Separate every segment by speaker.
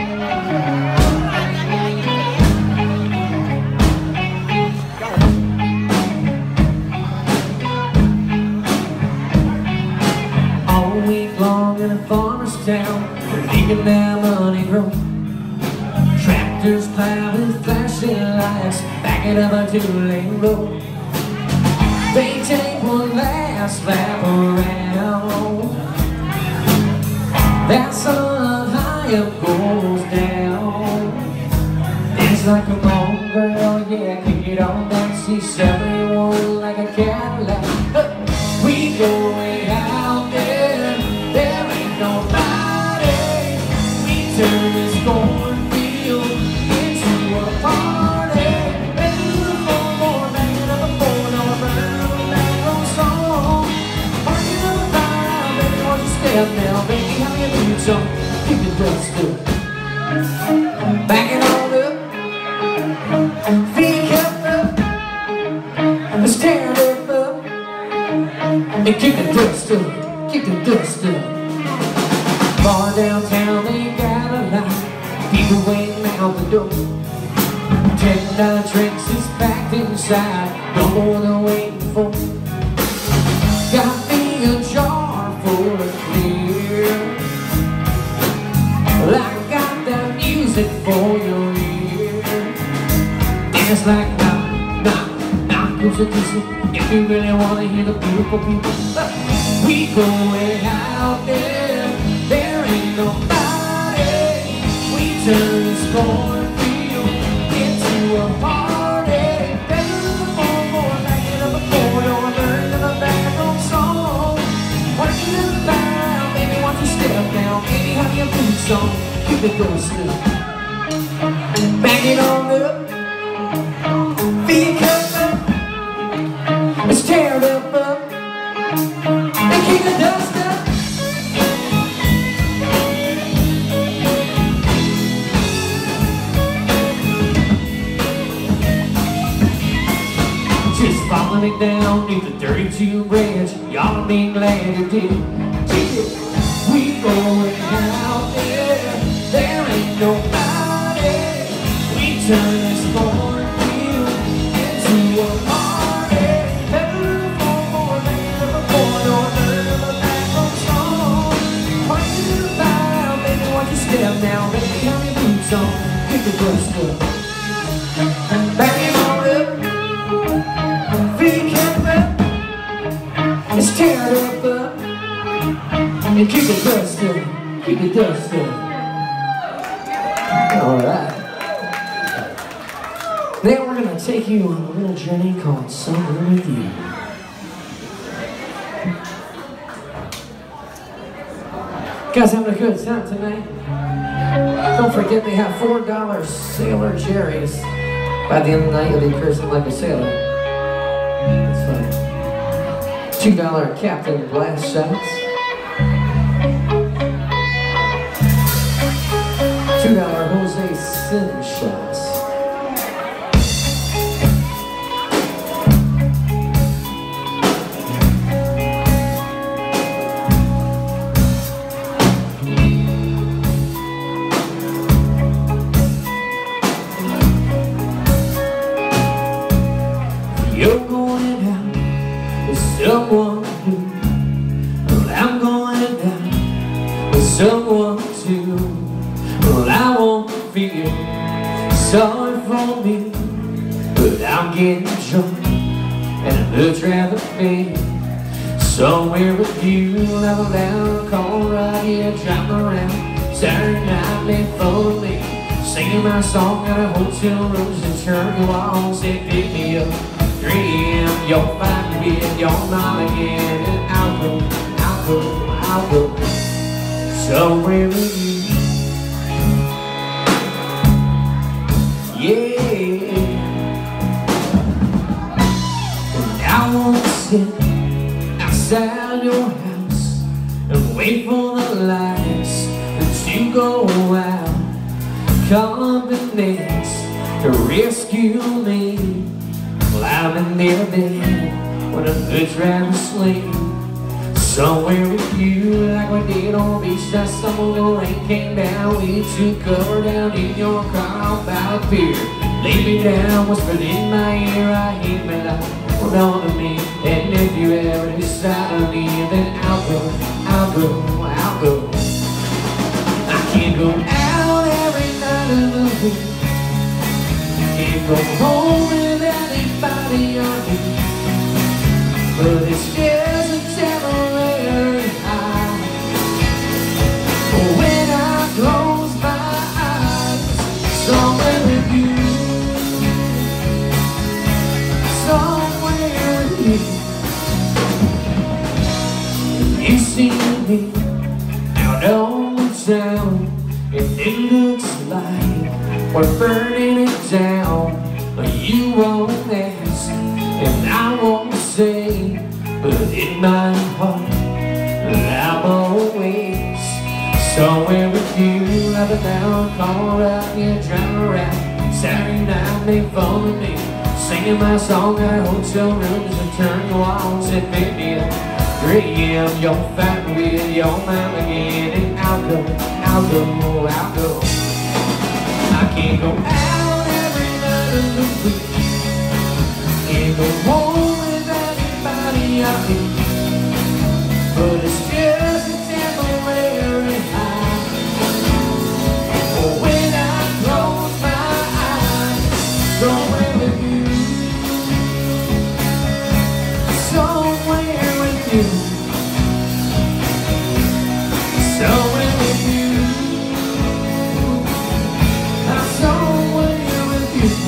Speaker 1: All week long in a farmer's town, they're making their money grow. Tractors plow with flashing lights, backing up a two-lane road. They take one last lap around. That sun high up goes down. It's like, come on girl, yeah, kick it on down. See 71 like a Cadillac. We go way out there, there ain't nobody. We turn this cornfield into a party. Ready to the floor, banging up a $4 burn, back on song. Parking up a fire out, baby, won't you step now, baby, how you do so? Keep it dust up, back it on up, feet kept up, stand up. And kick the dust up, kick the dust up. Far downtown they got a line, people waiting out the door. $10 drinks is packed inside, no more than waiting for. Got me a jar full of clear. I got that music for your ear. And it's like knock, knock, knock, who's a dizzy? If you really want to hear the beautiful people, we go way out there, there ain't nobody. We turn this cornfield into a party. Better than the four-four, backing up a $4 burn in the back on song. Working in the background, baby, won't you step down? Baby, have your boots on, keep it going up. Back it on up, feet cut up. Let's tear it up, and kick the dust up. Just following it down near the 32 bridge. Y'all be glad you did. We going out there, there ain't nobody. We turn this cornfield into a party. Step now, baby, have your boots on, kick the dust up. Back it on up, feet kept up. Let's tear it up, and kick the dust up, kick the dust up. Alright. Now we're going to take you on a little journey called Summer With You. Guys having a good time tonight? Don't forget they have $4 Sailor Jerry's. By the end of the night you'll be cursing like a sailor. That's fine. $2 Captain Blast shots. $2 Jose Sin shots. You're going out with someone new. Well, I'm going out with someone too. Well, I won't feel sorry for me, but I'm getting drunk and I'd much rather be somewhere with you. Have a loud call right here, driving around Saturday night before me, singing my song at a hotel room and turn you on, say pick me up. 3 AM, you'll find me with your mom again, and I'll go somewhere with you. Yeah, and I won't sit outside your house and wait for the lights to go out. Companies to rescue me. Well, I'm in their bed when I'm good trying to sleep. Somewhere with you, like we did on the beach that summer when the rain came down. We took cover down in your car out by the pier. Laid me down, whispered in my ear, I hate my life, hold on to me. And if you ever decide to leave, then I'll go, I'll go, I'll go. I can't go out every night of the week, can't go home with anybody on me, but it's just a temporary high. When I close my eyes, somewhere with you, somewhere with you. You see me out on the town, and it looks like we're burning it down. You won't ask, and I won't say, but in my heart, I'm always somewhere with you. Up and down, call around, yeah, drive around. Saturday night, make fun of me, singing my song at hotel rooms and turn the walls at midnight. 3 a.m., you're fighting with your mind again, and I'll go, I'll go, I'll go. I can't go out every night of the week, can't go home with anybody I meet, but it's just a temporary high. When I close my eyes, somewhere with you, somewhere with you, somewhere with you, I'm somewhere with you.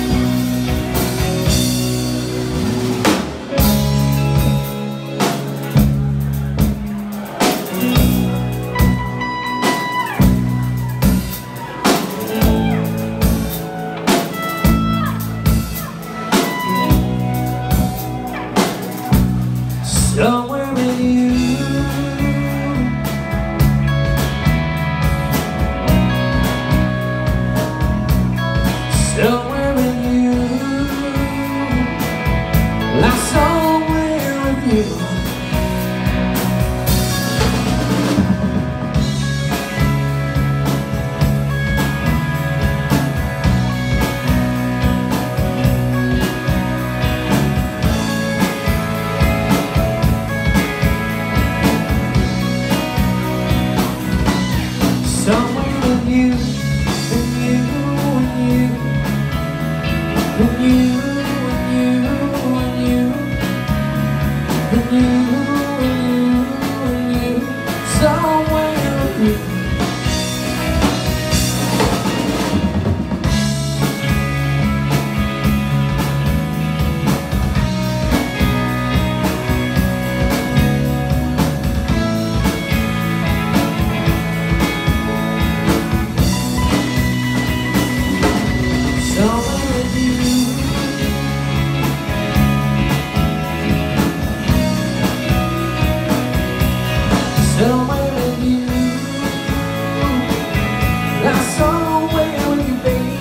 Speaker 1: Somewhere with you, somewhere with you, like somewhere with you. Somewhere with you, with you, with you, with you, with you, with you, with you, somewhere with you. Somewhere with you, somewhere with you, like somewhere with you, baby.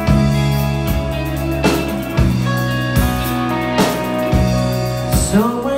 Speaker 1: Somewhere